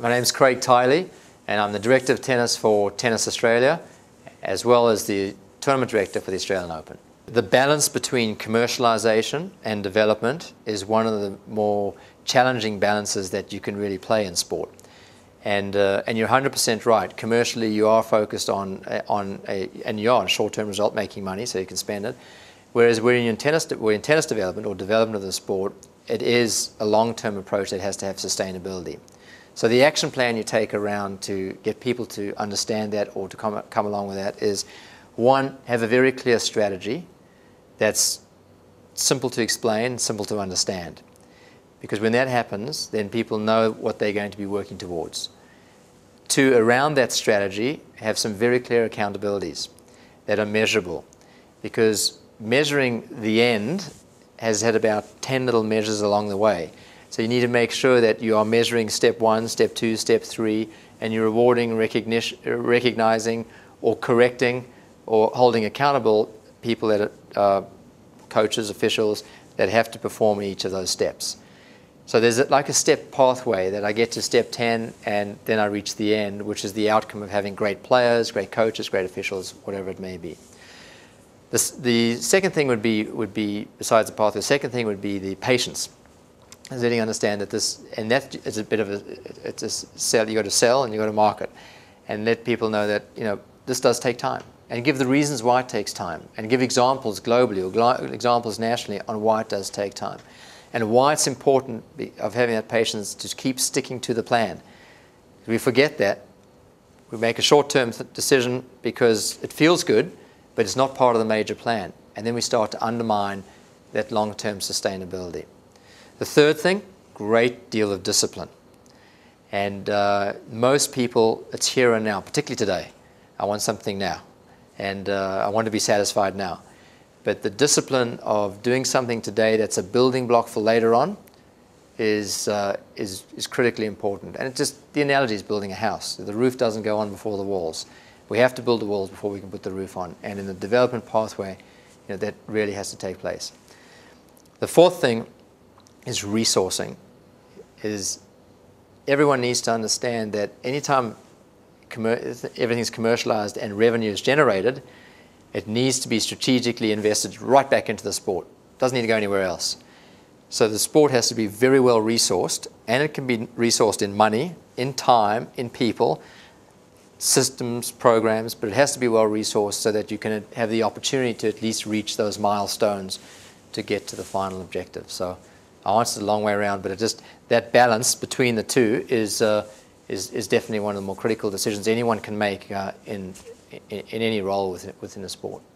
My name's Craig Tiley, and I'm the Director of Tennis for Tennis Australia, as well as the Tournament Director for the Australian Open. The balance between commercialisation and development is one of the more challenging balances that you can really play in sport. And you're 100% right. Commercially, you are focused on short-term result, making money so you can spend it. Whereas we're in tennis development or development of the sport, it is a long-term approach that has to have sustainability. So the action plan you take around to get people to understand that or to come along with that is, one, have a very clear strategy that's simple to explain, simple to understand. Because when that happens, then people know what they're going to be working towards. Two, around that strategy, have some very clear accountabilities that are measurable. Because measuring the end has had about 10 little measures along the way. So you need to make sure that you are measuring step 1, step 2, step 3, and you're rewarding, recognizing, or correcting, or holding accountable people that are coaches, officials, that have to perform each of those steps. So there's like a step pathway that I get to step 10 and then I reach the end, which is the outcome of having great players, great coaches, great officials, whatever it may be. The second thing would be besides the pathway, the second thing would be the patience. Letting understand that this, and that is a bit of it's a sell. You got to sell and you got to market, and let people know that this does take time, and give the reasons why it takes time, and give examples globally or examples nationally on why it does take time, and why it's important of having that patience to keep sticking to the plan. We forget that. We make a short-term decision because it feels good, but it's not part of the major plan, and then we start to undermine that long-term sustainability. The third thing, great deal of discipline. And most people, it's here and now, particularly today. I want something now, and I want to be satisfied now. But the discipline of doing something today that's a building block for later on is critically important. And the analogy is building a house. The roof doesn't go on before the walls. We have to build the walls before we can put the roof on. And in the development pathway, that really has to take place. The fourth thing is resourcing. Everyone needs to understand that anytime everything's commercialized and revenue is generated, it needs to be strategically invested right back into the sport. It doesn't need to go anywhere else. So the sport has to be very well resourced, and it can be resourced in money, in time, in people, systems, programs, but it has to be well resourced so that you can have the opportunity to at least reach those milestones to get to the final objective. So I answered a long way around, but that balance between the two is definitely one of the more critical decisions anyone can make in any role within the sport.